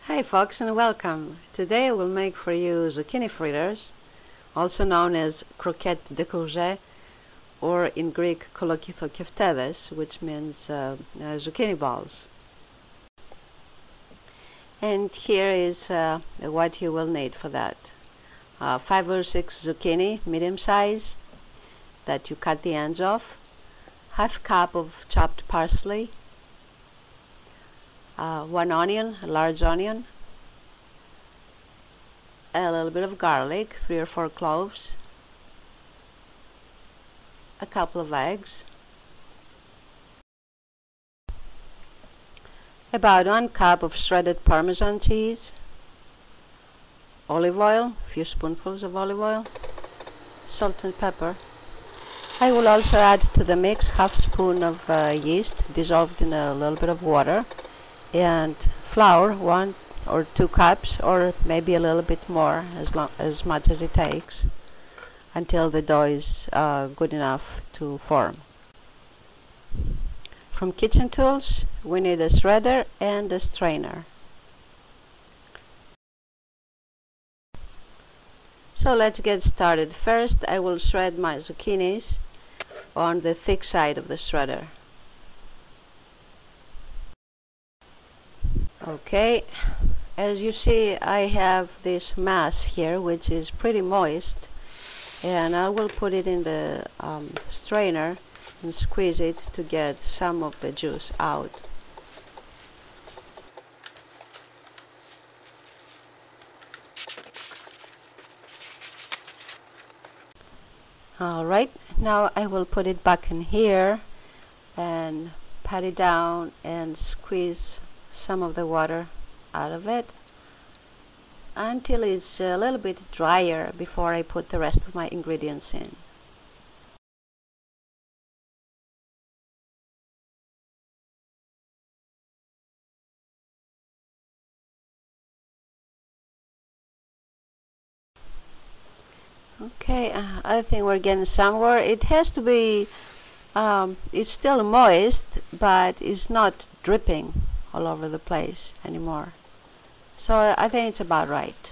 Hi folks and welcome. Today I will make for you zucchini fritters, also known as croquettes de courgettes, or in Greek Kολοκυθοκεφτεδες, which means zucchini balls. And here is what you will need for that. 5 or 6 zucchini, medium size, that you cut the ends off, half cup of chopped parsley, 1 onion, a large onion, a little bit of garlic, 3 or 4 cloves, a couple of eggs, about 1 cup of shredded Parmesan cheese, olive oil, a few spoonfuls of olive oil, salt and pepper. I will also add to the mix half spoon of yeast dissolved in a little bit of water, and flour, 1 or 2 cups, or maybe a little bit more, as much as it takes, until the dough is good enough to form. From kitchen tools, we need a shredder and a strainer. So let's get started. First, I will shred my zucchinis on the thick side of the shredder. Okay, as you see, I have this mass here which is pretty moist, and I will put it in the strainer and squeeze it to get some of the juice out. Alright, now I will put it back in here and pat it down and squeeze some of the water out of it until it's a little bit drier before I put the rest of my ingredients in. Okay, I think we're getting somewhere. It has to be, it's still moist, but it's not dripping all over the place anymore. So I think it's about right.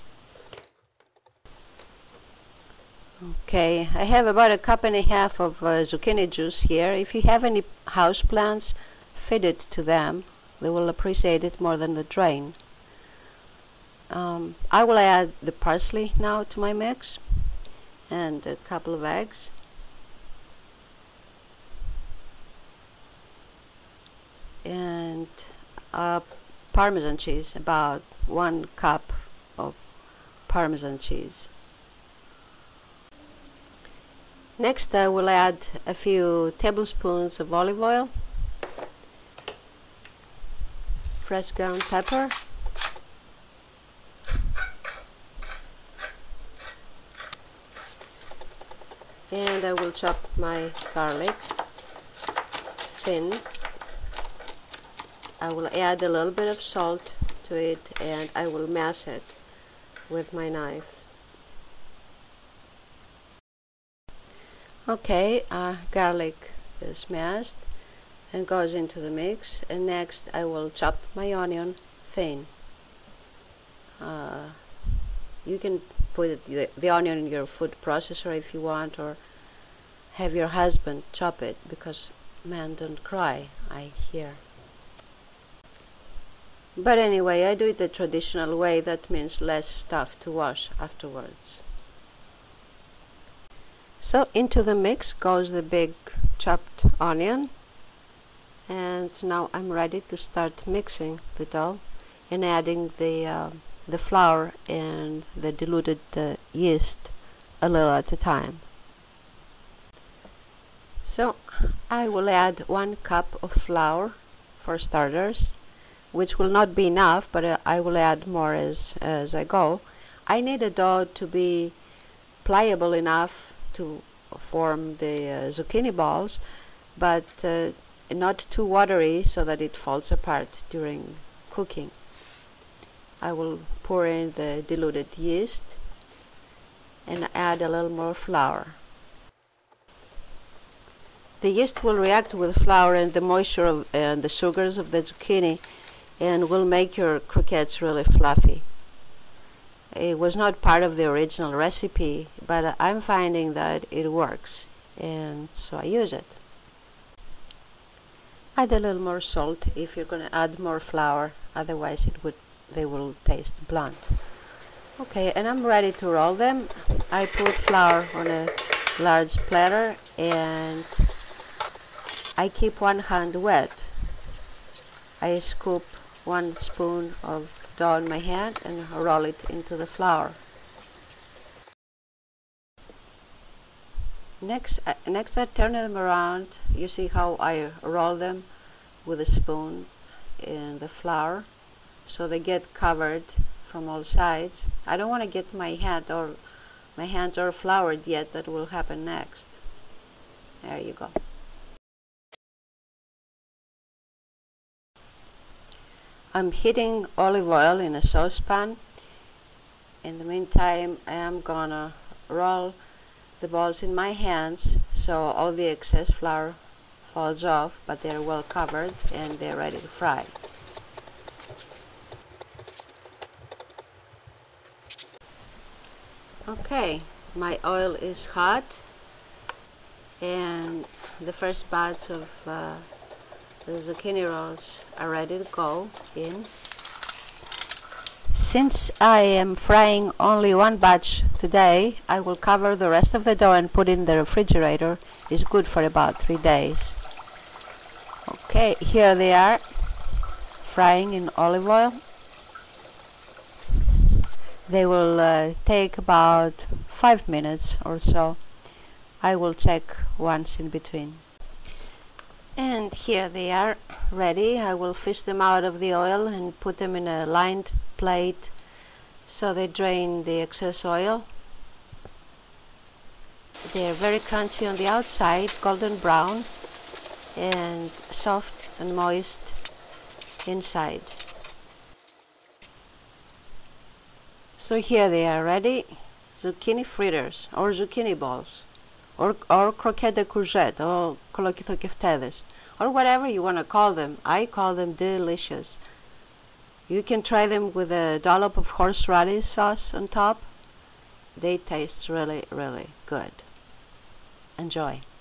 Okay, I have about 1.5 cups of zucchini juice here. If you have any house plants, feed it to them. They will appreciate it more than the drain. I will add the parsley now to my mix, and a couple of eggs, and Parmesan cheese, about 1 cup of Parmesan cheese. Next I will add a few tablespoons of olive oil, fresh ground pepper, and I will chop my garlic thin. I will add a little bit of salt to it, and I will mash it with my knife. Okay, garlic is mashed and goes into the mix, and next I will chop my onion thin. You can put the onion in your food processor if you want, or have your husband chop it, because men don't cry, I hear. But anyway, I do it the traditional way. That means less stuff to wash afterwards. So into the mix goes the big chopped onion, and now I'm ready to start mixing the dough and adding the flour and the diluted yeast a little at a time. So I will add 1 cup of flour for starters, which will not be enough, but I will add more as I go. I need a dough to be pliable enough to form the zucchini balls, but not too watery so that it falls apart during cooking. I will pour in the diluted yeast and add a little more flour. The yeast will react with flour and the moisture and the sugars of the zucchini and will make your croquettes really fluffy. It was not part of the original recipe, but I'm finding that it works, and so I use it. Add a little more salt if you're going to add more flour, otherwise they will taste blunt. Okay, and I'm ready to roll them. I put flour on a large platter and I keep one hand wet. I scoop 1 spoon of dough in my hand and roll it into the flour. Next I turn them around. You see how I roll them with a spoon in the flour so they get covered from all sides. I don't want to get my hands are floured yet. That will happen next. There you go. I'm heating olive oil in a saucepan. In the meantime, I am gonna roll the balls in my hands so all the excess flour falls off, but they're well covered and they're ready to fry. Okay, my oil is hot and the first batch of the zucchini rolls are ready to go in. Since I am frying only one batch today, I will cover the rest of the dough and put it in the refrigerator. It's good for about 3 days. Okay, here they are, frying in olive oil. They will take about 5 minutes or so. I will check once in between. And here they are, ready. I will fish them out of the oil and put them in a lined plate so they drain the excess oil. They're very crunchy on the outside, golden brown, and soft and moist inside. So here they are ready, zucchini fritters or zucchini balls, or croquettes de courgette, or Kολοκυθοκεφτεδες, or whatever you want to call them. I call them delicious. You can try them with a dollop of horseradish sauce on top. They taste really, really good. Enjoy.